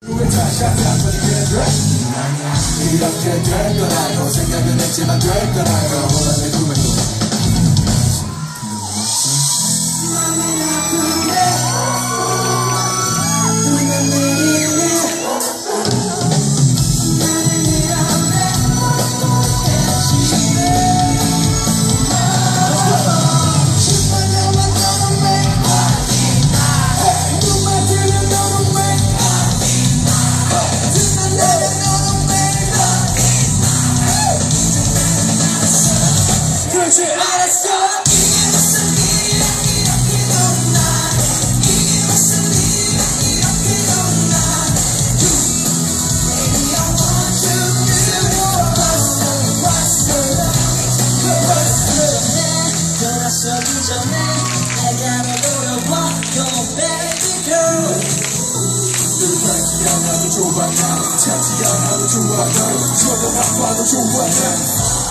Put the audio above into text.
이렇게 될 거라고 생각은 했지만 될 거라고 내 꿈에 그렇지 알았어 이게 무슨 일이야 이렇게 너무 나 이게 무슨 일이야 이렇게 너무 나 Baby I want you to 왔어 돌아서기 전에 내가 널 물어봐 Go baby girl 눈까지 않아도 좋아 나 찾지 않아도 좋아 널 쳐다봐도 좋아 나